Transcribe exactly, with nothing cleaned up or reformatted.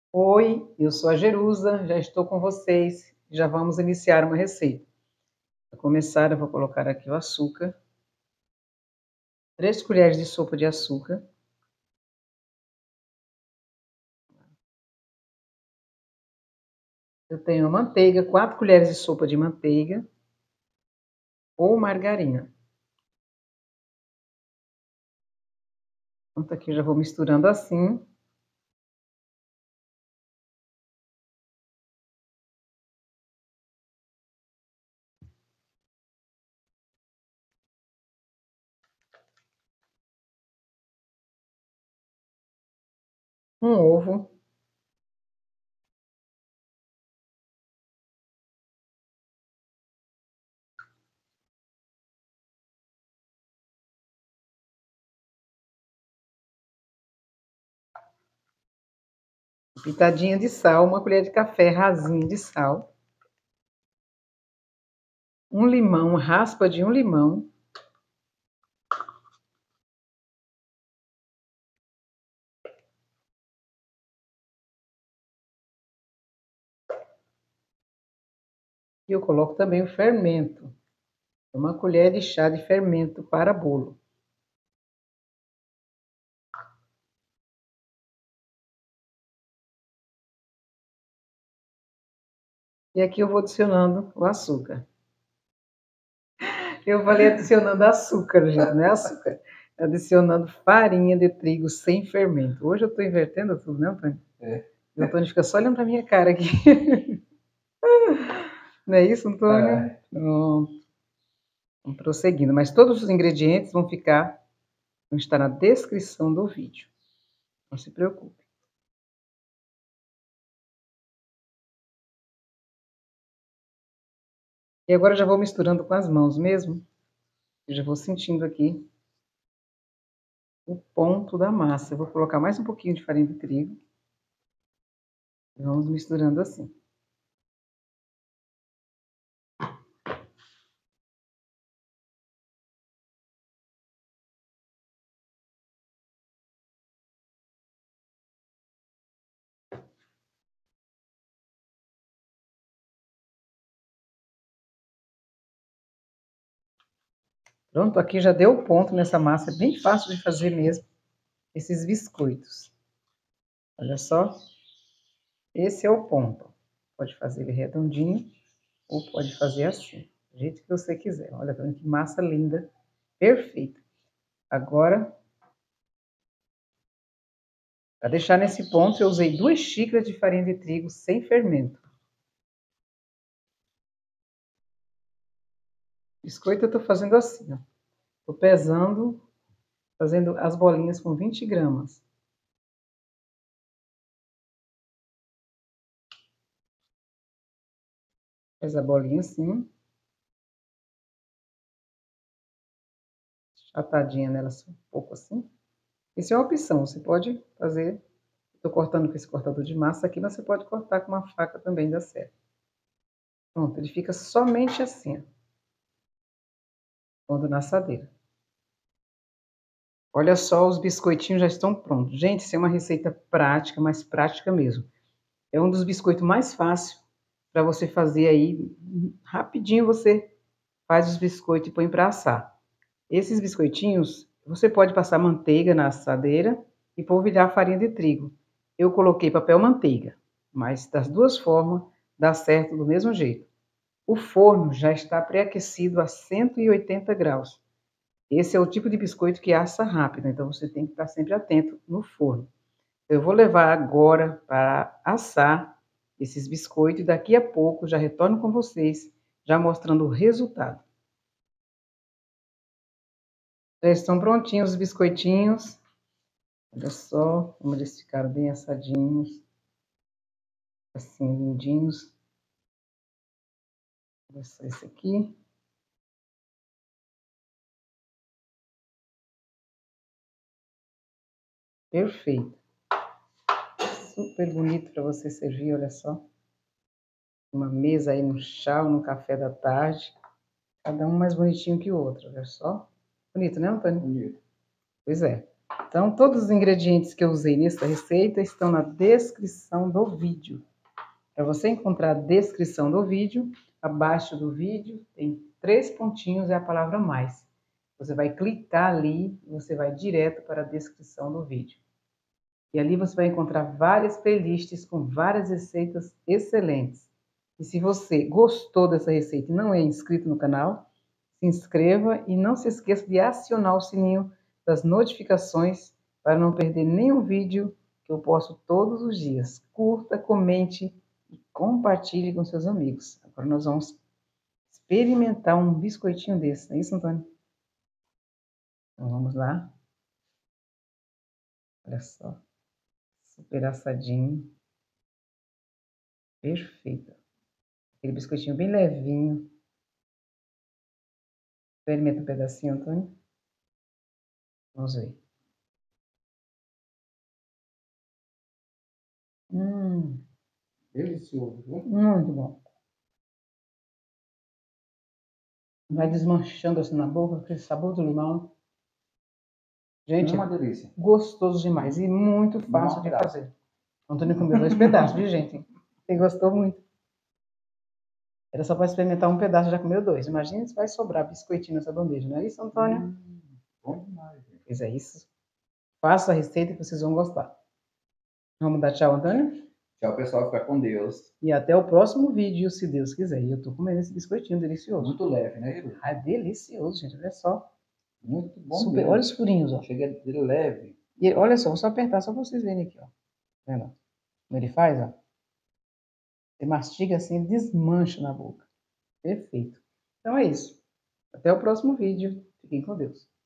Oi, eu sou a Jerusa, já estou com vocês. Já vamos iniciar uma receita. Para começar, eu vou colocar aqui o açúcar. Três colheres de sopa de açúcar. Eu tenho a manteiga, quatro colheres de sopa de manteiga ou margarina. Pronto, aqui eu já vou misturando assim. Um ovo. Pitadinha de sal, uma colher de café rasinha de sal. Um limão, raspa de um limão. E eu coloco também o fermento. Uma colher de chá de fermento para bolo. E aqui eu vou adicionando o açúcar. Eu falei adicionando açúcar, gente, não é açúcar. Adicionando farinha de trigo sem fermento. Hoje eu estou invertendo tudo, né, Antônio? É. O Antônio fica só olhando para minha cara aqui. Não é isso, Antônio? É. Pronto. Vamos prosseguindo. Mas todos os ingredientes vão ficar, vão estar na descrição do vídeo. Não se preocupe. E agora eu já vou misturando com as mãos mesmo. Eu já vou sentindo aqui o ponto da massa. Eu vou colocar mais um pouquinho de farinha de trigo. E vamos misturando assim. Pronto, aqui já deu ponto nessa massa, é bem fácil de fazer mesmo, esses biscoitos. Olha só, esse é o ponto. Pode fazer ele redondinho ou pode fazer assim, do jeito que você quiser. Olha que massa linda, perfeita. Agora, para deixar nesse ponto, eu usei duas xícaras de farinha de trigo sem fermento. Biscoito eu tô fazendo assim, ó. Tô pesando, fazendo as bolinhas com vinte gramas. Faz a bolinha assim. Chatadinha nela, um pouco assim. Isso é uma opção, você pode fazer. Estou cortando com esse cortador de massa aqui, mas você pode cortar com uma faca também, dá certo. Pronto, ele fica somente assim, ó. Pondo na assadeira. Olha só, os biscoitinhos já estão prontos. Gente, isso é uma receita prática, mas prática mesmo. É um dos biscoitos mais fáceis para você fazer aí. Rapidinho você faz os biscoitos e põe para assar. Esses biscoitinhos, você pode passar manteiga na assadeira e polvilhar farinha de trigo. Eu coloquei papel manteiga, mas das duas formas dá certo do mesmo jeito. O forno já está pré-aquecido a cento e oitenta graus. Esse é o tipo de biscoito que assa rápido, então você tem que estar sempre atento no forno. Eu vou levar agora para assar esses biscoitos e daqui a pouco já retorno com vocês, já mostrando o resultado. Já estão prontinhos os biscoitinhos. Olha só como eles ficaram bem assadinhos. Assim, lindinhos. Olha só esse aqui. Perfeito. Super bonito para você servir, olha só. Uma mesa aí no chá ou no café da tarde. Cada um mais bonitinho que o outro, olha só. Bonito, né, Antônio? Bonito. Pois é. Então, todos os ingredientes que eu usei nessa receita estão na descrição do vídeo. Para você encontrar a descrição do vídeo, abaixo do vídeo tem três pontinhos e a palavra mais. Você vai clicar ali e você vai direto para a descrição do vídeo. E ali você vai encontrar várias playlists com várias receitas excelentes. E se você gostou dessa receita e não é inscrito no canal, se inscreva e não se esqueça de acionar o sininho das notificações para não perder nenhum vídeo que eu posto todos os dias. Curta, comente e compartilhe com seus amigos. Agora nós vamos experimentar um biscoitinho desse, não é isso, Antônio? Então vamos lá. Olha só. Super assadinho. Perfeito. Aquele biscoitinho bem levinho. Experimenta um pedacinho, Antônio. Vamos ver. Hum, Delicioso, viu? muito bom. Vai desmanchando assim na boca, aquele sabor do limão. Gente, É uma delícia. gostoso demais e muito fácil de fazer. O Antônio comeu dois pedaços, viu, gente? Ele gostou muito. Era só para experimentar um pedaço, já comeu dois. Imagina se vai sobrar biscoitinho nessa bandeja, não é isso, Antônio? Hum, bom demais, gente. Pois é isso. Faça a receita que vocês vão gostar. Vamos dar tchau, Antônio? Tchau, pessoal. Fica com Deus. E até o próximo vídeo, se Deus quiser. E eu tô comendo esse biscoitinho delicioso. Muito leve, né, Edu? Ah, é delicioso, gente. Olha só. Muito bom Super. mesmo. Olha os furinhos, ó. Chega de leve. E olha só, vou só apertar só pra vocês verem aqui, ó. Tá vendo? Como ele faz, ó. Você mastiga assim, ele desmancha na boca. Perfeito. Então é isso. Até o próximo vídeo. Fiquem com Deus.